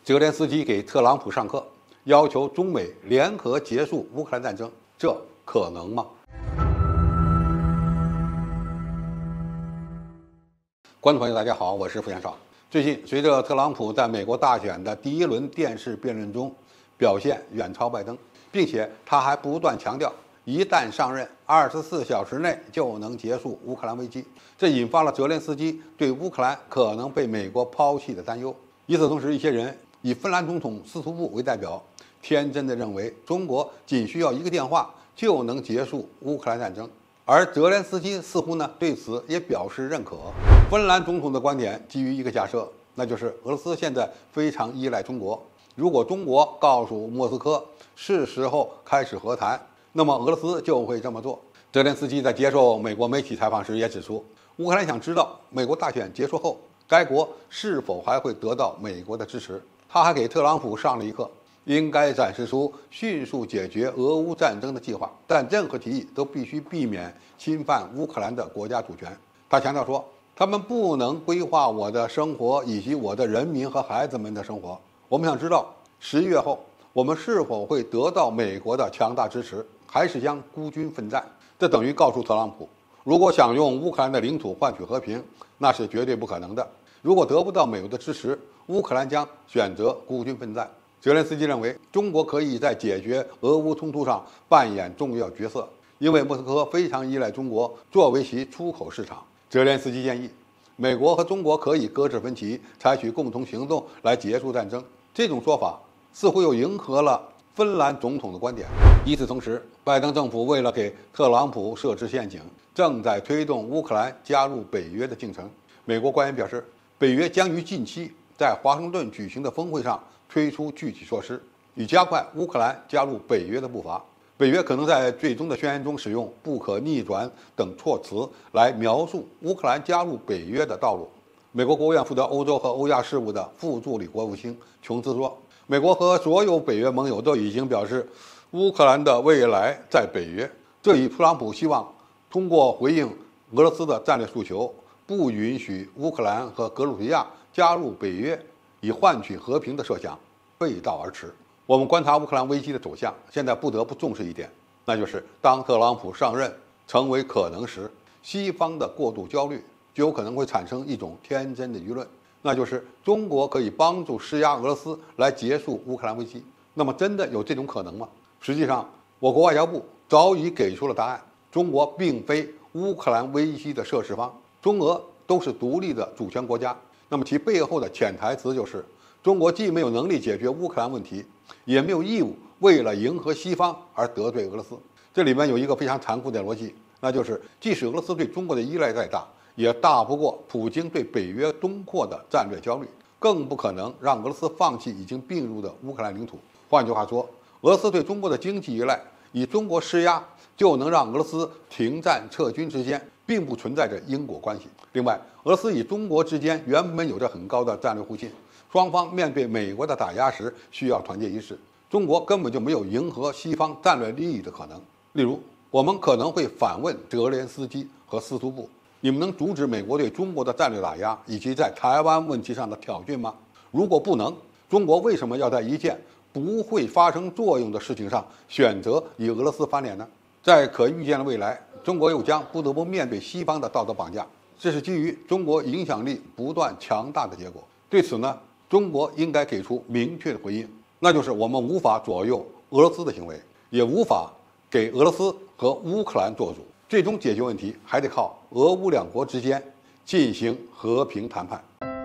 泽连斯基给特朗普上课，要求中美联合结束乌克兰战争，这可能吗？观众朋友，大家好，我是付元少。最近，随着特朗普在美国大选的第一轮电视辩论中表现远超拜登，并且他还不断强调，一旦上任，24小时内就能结束乌克兰危机，这引发了泽连斯基对乌克兰可能被美国抛弃的担忧。与此同时，一些人以芬兰总统斯图布为代表，天真地认为中国仅需要一个电话就能结束乌克兰战争，而泽连斯基似乎对此也表示认可。芬兰总统的观点基于一个假设，那就是俄罗斯现在非常依赖中国，如果中国告诉莫斯科是时候开始和谈，那么俄罗斯就会这么做。泽连斯基在接受美国媒体采访时也指出，乌克兰想知道美国大选结束后，该国是否还会得到美国的支持。他还给特朗普上了一课，应该展示出迅速解决俄乌战争的计划，但任何提议都必须避免侵犯乌克兰的国家主权。他强调说，他们不能规划我的生活以及我的人民和孩子们的生活。我们想知道11月后我们是否会得到美国的强大支持，还是将孤军奋战。这等于告诉特朗普，如果想用乌克兰的领土换取和平，那是绝对不可能的。如果得不到美国的支持，乌克兰将选择孤军奋战。泽连斯基认为，中国可以在解决俄乌冲突上扮演重要角色，因为莫斯科非常依赖中国作为其出口市场。泽连斯基建议，美国和中国可以搁置分歧，采取共同行动来结束战争。这种说法似乎又迎合了芬兰总统的观点。与此同时，拜登政府为了给特朗普设置陷阱，正在推动乌克兰加入北约的进程。美国官员表示，北约将于近期在华盛顿举行的峰会上推出具体措施，以加快乌克兰加入北约的步伐。北约可能在最终的宣言中使用不可逆转等措辞来描述乌克兰加入北约的道路。美国国务院负责欧洲和欧亚事务的副助理国务卿琼斯说，美国和所有北约盟友都已经表示，乌克兰的未来在北约。这与特朗普希望通过回应俄罗斯的战略诉求，不允许乌克兰和格鲁吉亚加入北约以换取和平的设想背道而驰。我们观察乌克兰危机的走向，现在不得不重视一点，那就是当特朗普上任成为可能时，西方的过度焦虑就有可能会产生一种天真的舆论，那就是中国可以帮助施压俄罗斯来结束乌克兰危机。那么真的有这种可能吗？实际上，我国外交部早已给出了答案，中国并非乌克兰危机的涉事方，中俄都是独立的主权国家。那么其背后的潜台词就是，中国既没有能力解决乌克兰问题，也没有义务为了迎合西方而得罪俄罗斯。这里面有一个非常残酷的逻辑，那就是即使俄罗斯对中国的依赖再大，也大不过普京对北约东扩的战略焦虑，更不可能让俄罗斯放弃已经并入的乌克兰领土。换句话说，俄罗斯对中国的经济依赖，以中国施压就能让俄罗斯停战撤军之间并不存在着因果关系。另外，俄罗斯与中国之间原本有着很高的战略互信，双方面对美国的打压时需要团结一致，中国根本就没有迎合西方战略利益的可能。例如，我们可能会反问泽连斯基和斯图布，你们能阻止美国对中国的战略打压以及在台湾问题上的挑衅吗？如果不能，中国为什么要在一件不会发生作用的事情上选择与俄罗斯翻脸呢？在可预见的未来，中国又将不得不面对西方的道德绑架，这是基于中国影响力不断强大的结果。对此中国应该给出明确的回应，那就是我们无法左右俄罗斯的行为，也无法给俄罗斯和乌克兰做主。最终解决问题还得靠俄乌两国之间进行和平谈判。